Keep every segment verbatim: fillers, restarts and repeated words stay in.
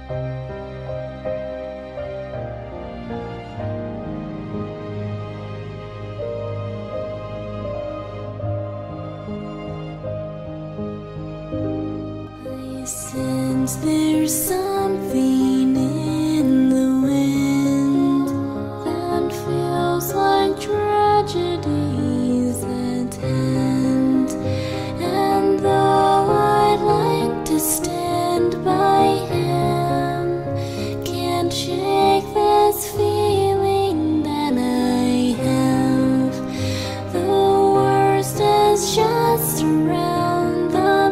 Since there's something in the wind that feels like tragedies that end, and though I'd like to stand by him, can't shake this feeling that I have. The worst is just around the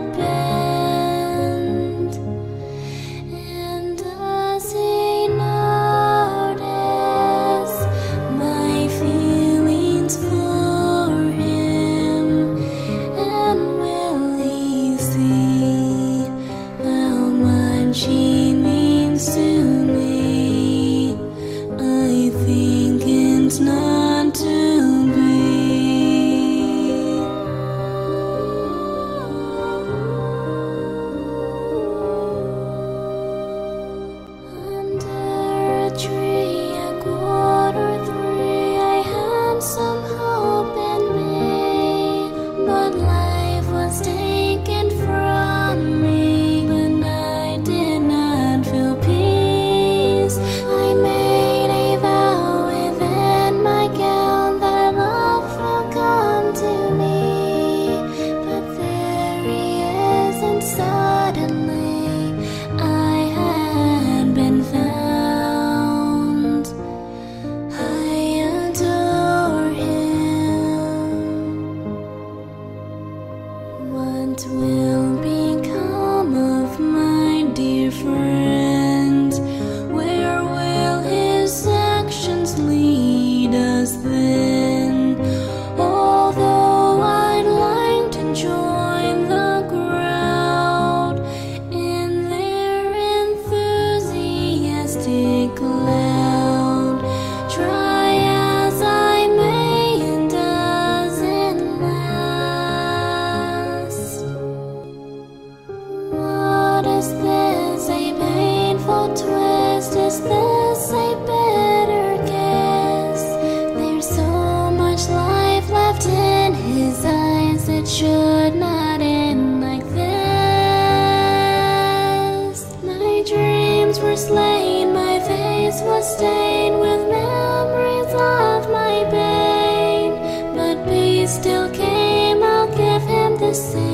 bend. And does he notice my feelings for him? And will he see how much he means to me? I think it's not to be. Under a tree at quarter three, I had some hope in me, but life was taken from me. But I did not feel peace. I made a vow within my gown that love will come to me, but there he is, and suddenly I had been found. I adore him. What will become of my dear friend? Where will his actions lead us then? Although I'd like to join the crowd in their enthusiastic cloud, try as I may, it doesn't last. What is this? A painful twist? Is this a bitter kiss? There's so much life left in his eyes. It should not end like this. My dreams were slain, my face was stained with memories of my pain, but peace still came. I'll give him the same.